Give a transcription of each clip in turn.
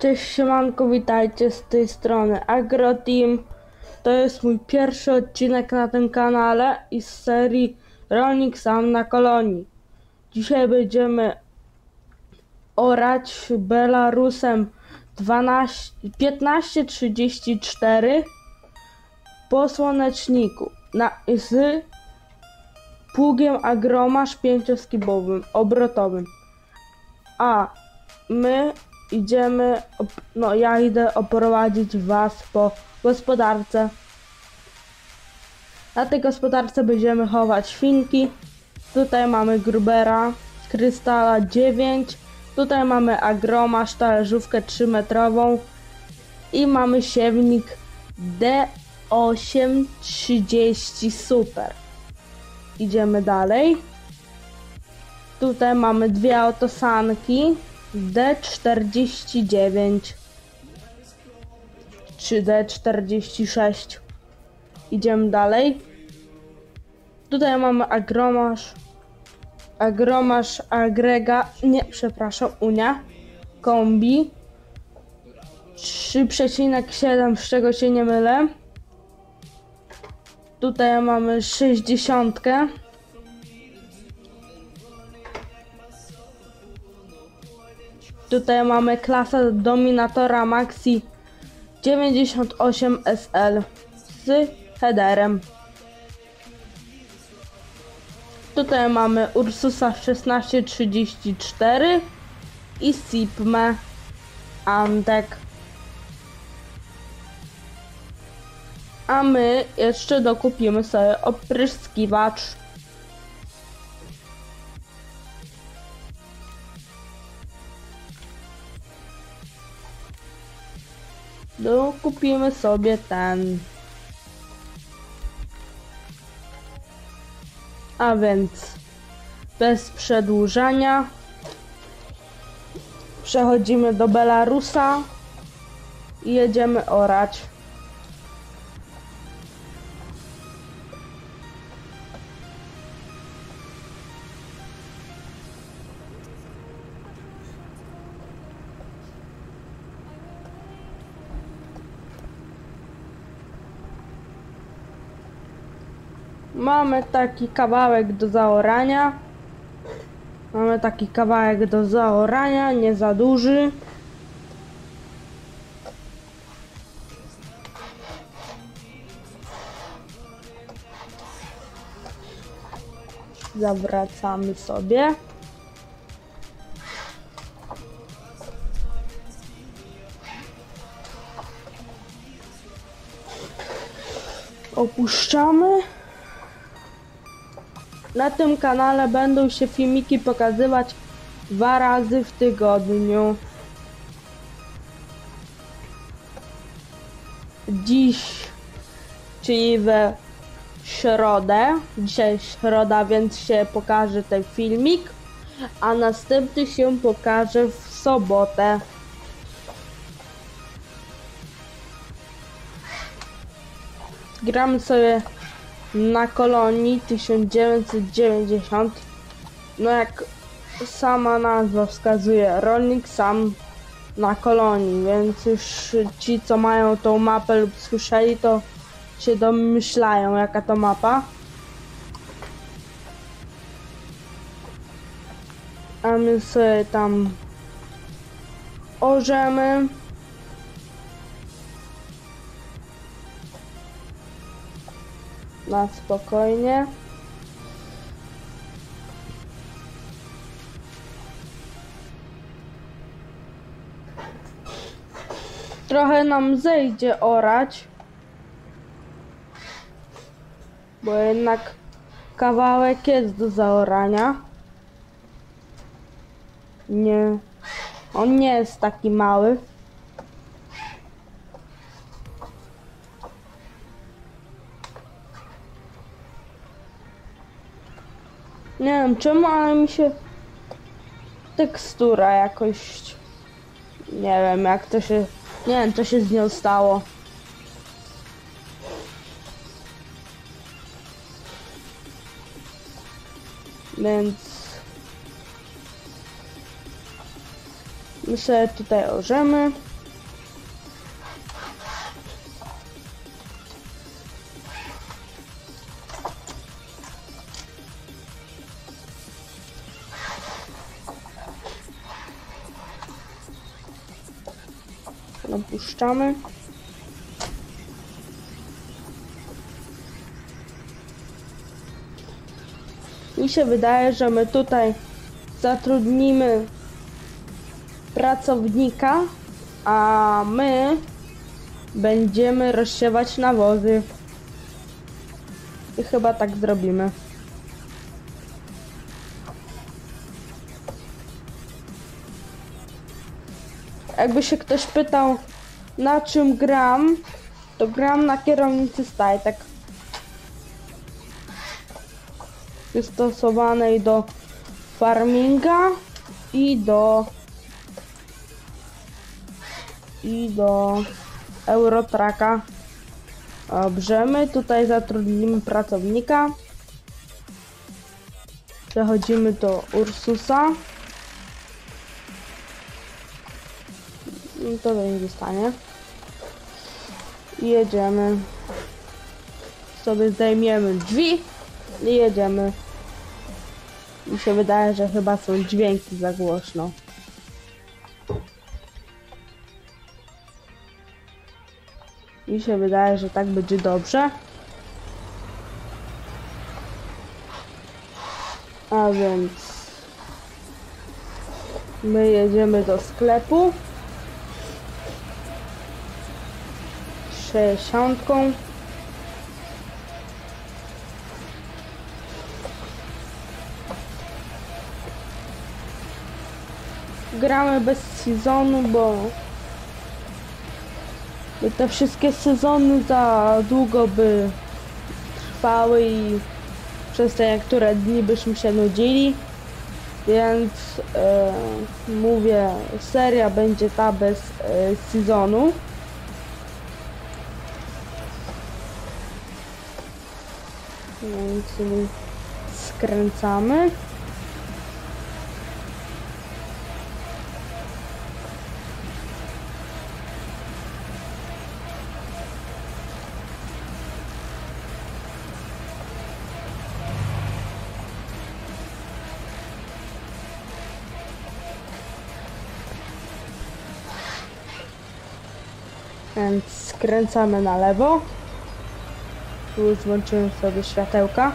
Cześć siemanko, witajcie z tej strony AgroTeam. To jest mój pierwszy odcinek na tym kanale i z serii Rolnik sam na kolonii. Dzisiaj będziemy orać Belarusem 1534 po słoneczniku z pługiem Agromasz 5-skibowym, obrotowym. A my idziemy, ja idę oprowadzić was po gospodarce. Na tej gospodarce będziemy chować świnki. Tutaj mamy Grubera Krystala 9. Tutaj mamy Agromasz, talerzówkę 3-metrową. I mamy siewnik D830 Super. Idziemy dalej. Tutaj mamy dwie autosanki D49 czy D46. Idziemy dalej. Tutaj mamy Agromasz Unia kombi 3,7, z czego się nie mylę. Tutaj mamy 60. Tutaj mamy klasę Dominatora Maxi 98 SL z headerem. Tutaj mamy Ursusa 1634 i Sipmę Antek. A my jeszcze dokupimy sobie opryskiwacz. Dokupimy sobie ten. A więc bez przedłużania przechodzimy do Belarusa i jedziemy orać. Mamy taki kawałek do zaorania. Nie za duży. Zawracamy sobie. Opuszczamy. Na tym kanale będą się filmiki pokazywać 2 razy w tygodniu. Dziś, czyli we środę. Dzisiaj środa, więc się pokaże ten filmik, a następny się pokaże w sobotę. Gramy sobie na kolonii 1990. No jak sama nazwa wskazuje, rolnik sam na kolonii, więc już ci co mają tą mapę lub słyszeli, to się domyślają jaka to mapa. A my sobie tam orzemy. Na spokojnie. Trochę nam zejdzie orać, bo jednak kawałek jest do zaorania. Nie, on nie jest taki mały. Nie wiem czemu, ale mi się tekstura jakoś, nie wiem jak to się, nie wiem co się z nią stało. Więc my sobie tutaj orzemy. Opuszczamy. Mi się wydaje, że my tutaj zatrudnimy pracownika, a my będziemy rozsiewać nawozy. I chyba tak zrobimy. Jakby się ktoś pytał, na czym gram, to gram na kierownicy Stajtek. Przystosowanej do farminga i do Eurotraka. Dobrze, my tutaj zatrudnimy pracownika. Przechodzimy do Ursusa. I to nie zostanie. I jedziemy. Sobie zdejmiemy drzwi i jedziemy. Mi się wydaje, że chyba są dźwięki za głośno. Mi się wydaje, że tak będzie dobrze. A więc my jedziemy do sklepu 60. Gramy bez sezonu, bo te wszystkie sezony za długo by trwały i przez te niektóre dni byśmy się nudzili, więc mówię, seria będzie ta bez sezonu. Więc skręcamy. Więc skręcamy na lewo. Tu już włączyłem sobie światełka.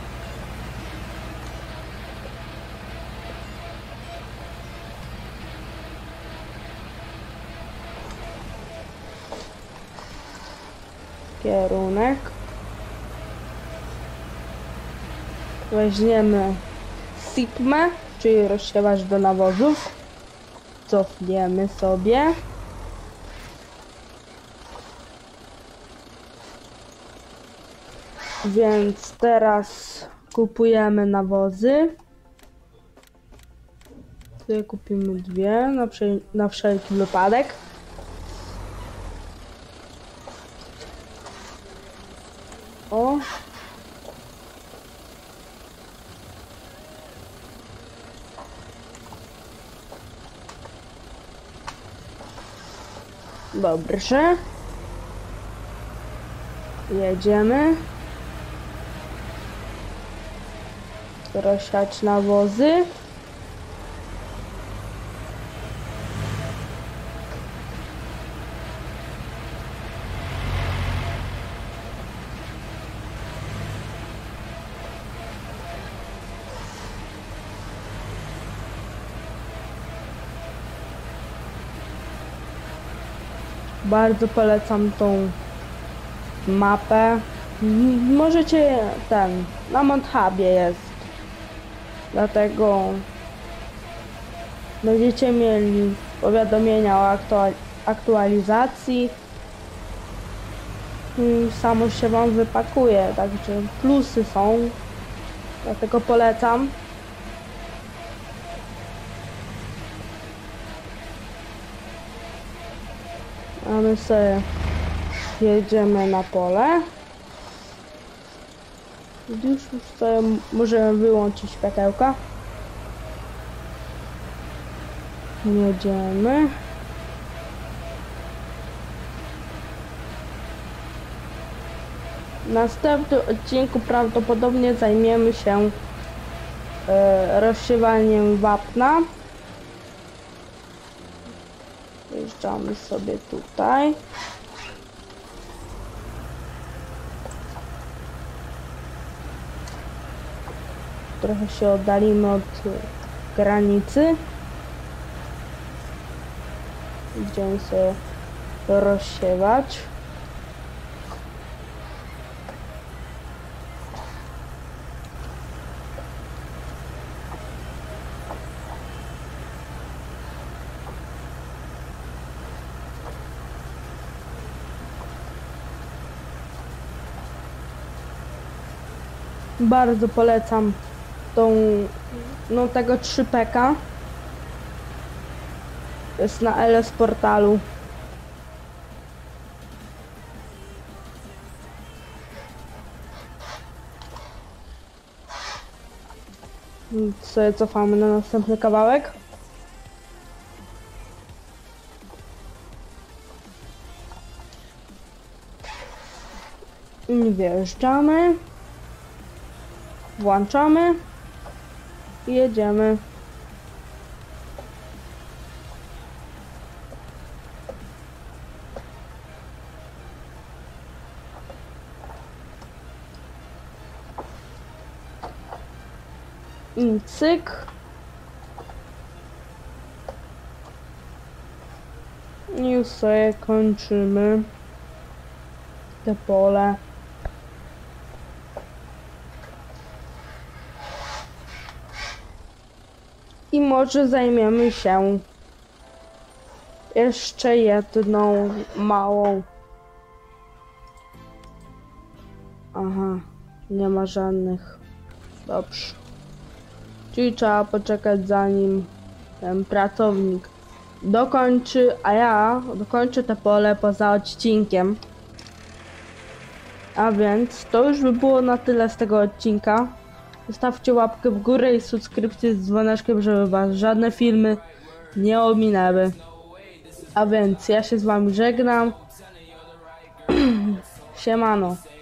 Kierunek. Weźmiemy Sigmę, czyli rozsiewacz do nawozów. Cofniemy sobie. Więc teraz kupujemy nawozy. Tutaj kupimy dwie na wszelki wypadek. O. Dobrze. Jedziemy. Rozsiać nawozy. Bardzo polecam tą mapę. Możecie na MountHubie jest. Dlatego będziecie mieli powiadomienia o aktualizacji. I samo się wam wypakuje, także plusy są. Dlatego polecam. A my sobie jedziemy na pole. Już sobie możemy wyłączyć światełka. Jedziemy. W następnym odcinku prawdopodobnie zajmiemy się rozsiewaniem wapna. Wjeżdżamy sobie tutaj. Trochę się oddalimy od granicy. Będziemy sobie rozsiewać. Bardzo polecam tego 3PK. Jest na LS Portalu. Sobie cofamy na następny kawałek. Wjeżdżamy. Włączamy. I jedziemy. I cyk. I już sobie kończymy te pole. I może zajmiemy się jeszcze jedną małą. Aha, nie ma żadnych. Dobrze. Czyli trzeba poczekać, zanim ten pracownik dokończy, a ja dokończę te pole poza odcinkiem. A więc to już by było na tyle z tego odcinka. Zostawcie łapkę w górę i subskrypcję z dzwoneczkiem, żeby was żadne filmy nie ominęły. A więc ja się z wami żegnam. Siemano.